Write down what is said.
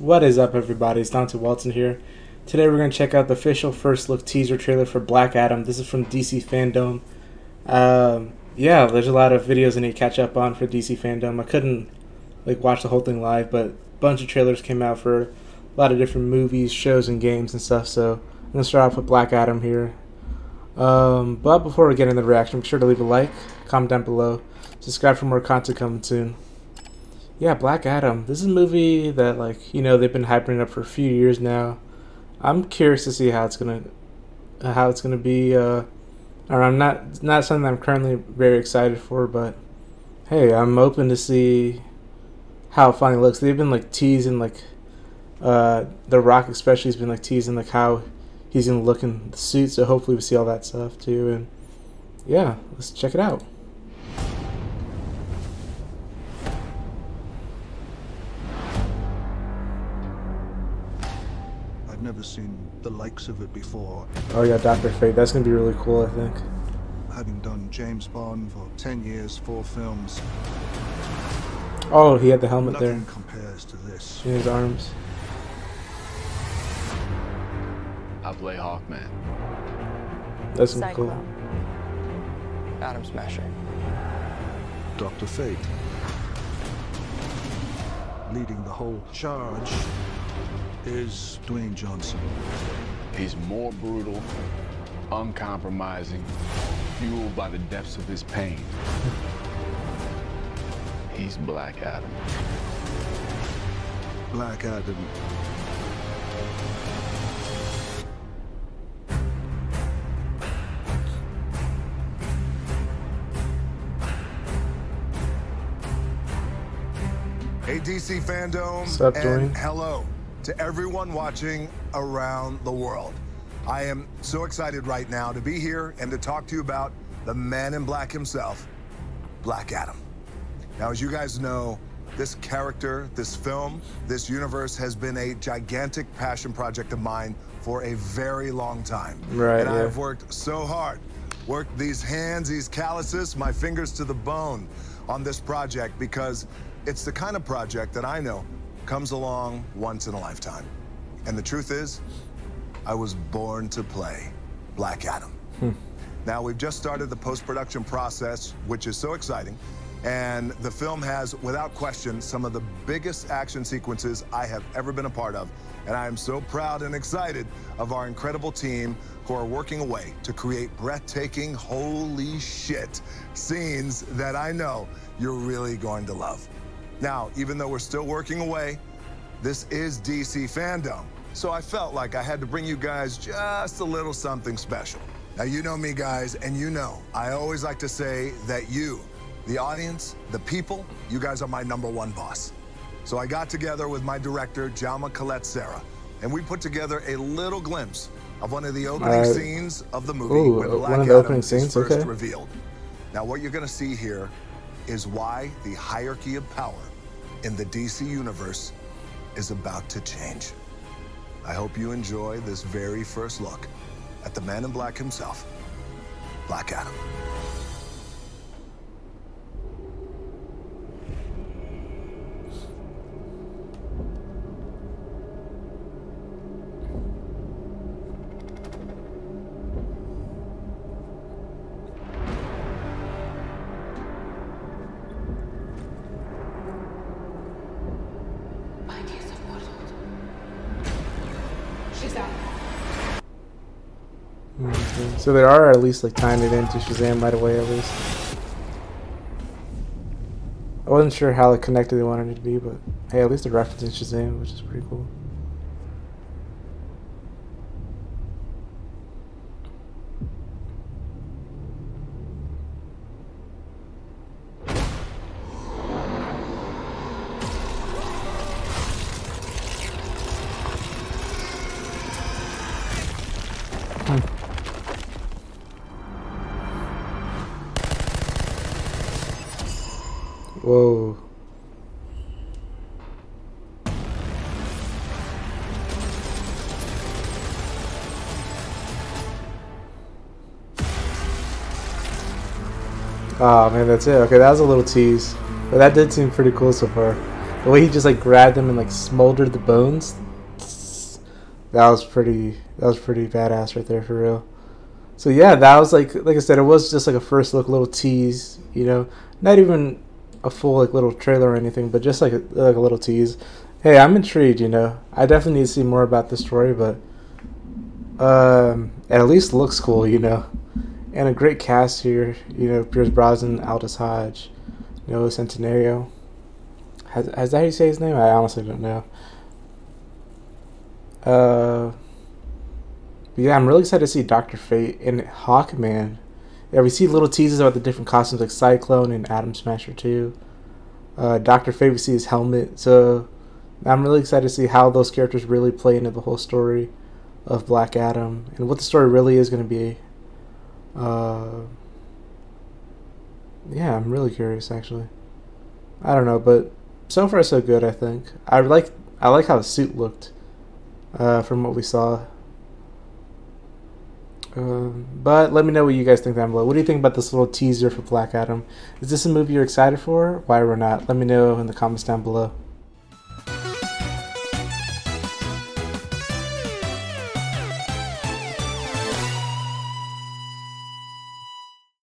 What is up, everybody? It's Dante Walton here. Today we're going to check out the official first look teaser trailer for Black Adam. This is from DC Fandom. Yeah, there's a lot of videos I need to catch up on for DC Fandom. I couldn't watch the whole thing live, but a bunch of trailers came out for a lot of different movies, shows, and games and stuff. So I'm going to start off with Black Adam here. But before we get into the reaction, make sure to leave a like, comment down below, subscribe for more content coming soon. Yeah, Black Adam. This is a movie that, they've been hyping it up for a few years now. I'm curious to see how it's gonna be. Or I'm not something I'm currently very excited for, but hey, I'm open to see how it finally looks. They've been teasing The Rock especially has been teasing how he's gonna look in the suit. So hopefully we see all that stuff too. And yeah, let's check it out. I've never seen the likes of it before. Oh yeah, Dr. Fate. That's gonna be really cool, I think. Having done James Bond for 10 years, 4 films. Oh, he had the helmet Nothing there compares to this. in his arms. I play Hawkman. That's gonna be cool. Atom Smasher. Dr. Fate. Leading the whole charge is Dwayne Johnson. He's more brutal, uncompromising, fueled by the depths of his pain. He's Black Adam. Black Adam. Hey DC Fandom, What's up, Dwayne? and hello to everyone watching around the world. I am so excited right now to be here and to talk to you about the man in black himself, Black Adam. Now, as you guys know, this character, this film, this universe has been a gigantic passion project of mine for a very long time. Right, and yeah. I've worked so hard, worked these hands, these calluses, my fingers to the bone on this project because it's the kind of project that I know comes along once in a lifetime. And the truth is, I was born to play Black Adam. Now, we've just started the post-production process, which is so exciting. And the film has, without question, some of the biggest action sequences I have ever been a part of. And I am so proud and excited of our incredible team who are working away to create breathtaking, holy shit, scenes that I know you're really going to love. Now, even though we're still working away, this is DC Fandom. So I felt like I had to bring you guys just a little something special. Now, you know me, guys, and you know, I always like to say that you, the audience, the people, you guys are my #1 boss. So I got together with my director, Jaume Collet-Serra, and we put together a little glimpse of one of the opening scenes of the movie. Ooh, when Black one of the Adam opening is scenes, first okay. revealed. Now, what you're gonna see here is why the hierarchy of power in the DC universe is about to change. I hope you enjoy this very first look at the man in black himself, Black Adam. Okay. So they are at least tying it into Shazam right away, at least. I wasn't sure how connected they wanted it to be, but hey, at least they're referencing Shazam, which is pretty cool. Whoa. Oh man, that's it. Okay, that was a little tease. But that did seem pretty cool so far. The way he just like grabbed them and like smoldered the bones. That was pretty badass right there, for real. So yeah, that was like I said, it was just like a first look, little tease, you know, not even a full like little trailer or anything, but just like a little tease. Hey, I'm intrigued, you know. I definitely need to see more about the story, but it at least looks cool, you know. And a great cast here, you know, Pierce Brosnan, Aldous Hodge, Noah Centineo. Has that how you say his name? I honestly don't know. Yeah, I'm really excited to see Dr. Fate and Hawkman. Yeah, we see little teases about the different costumes like Cyclone and Atom Smasher too. Dr. Fate, we see his helmet. So I'm really excited to see how those characters really play into the whole story of Black Adam and what the story really is going to be. Yeah, I'm really curious actually. I don't know, but so far so good. I think I like how the suit looked from what we saw. But let me know what you guys think down below. What do you think about this little teaser for Black Adam? Is this a movie you're excited for? Why or not? Let me know in the comments down below.